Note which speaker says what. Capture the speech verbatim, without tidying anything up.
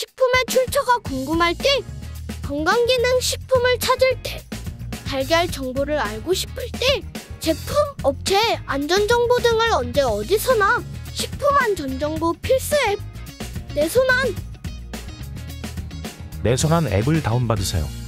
Speaker 1: 식품의 출처가 궁금할 때, 건강기능 식품을 찾을 때, 달걀 정보를 알고 싶을 때, 제품, 업체, 안전정보 등을 언제 어디서나 식품안전정보 필수 앱 내손안
Speaker 2: 내손안 앱을 다운받으세요.